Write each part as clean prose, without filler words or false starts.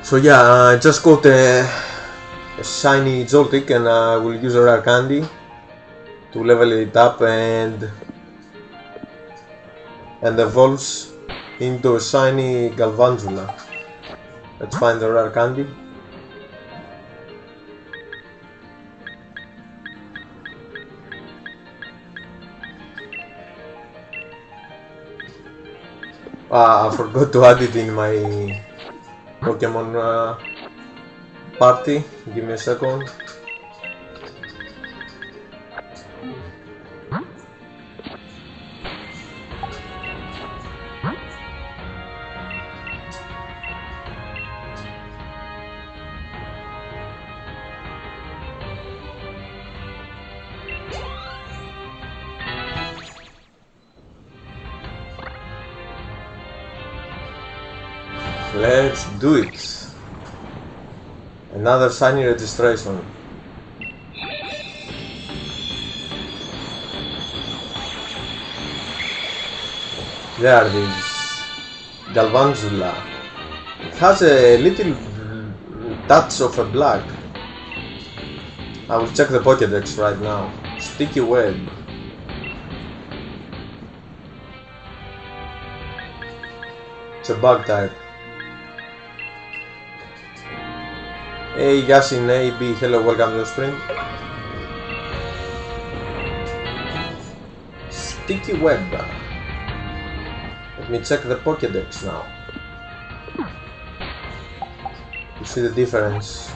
So yeah, I just got a shiny Joltik and I will use a rare candy to level it up and evolves into a shiny Galvantula. Let's find the rare candy. I forgot to add it in my Pokemon party. Give me a second. Let's do it. Another shiny registration. There it is. Galvantula. It has a little touch of a black. I will check the Pokédex right now. Sticky web. It's a bug type. Hey Yasin AB, hello, welcome to the stream. Sticky web. Let me check the Pokédex now. You see the difference.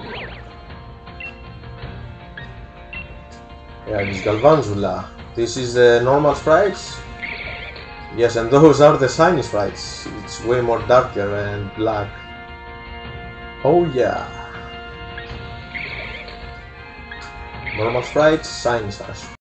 Yeah, this Galvantula. This is the normal sprites. Yes, and those are the shiny sprites. It's way more darker and black. Oh yeah. Normal sprites, shiny sprites.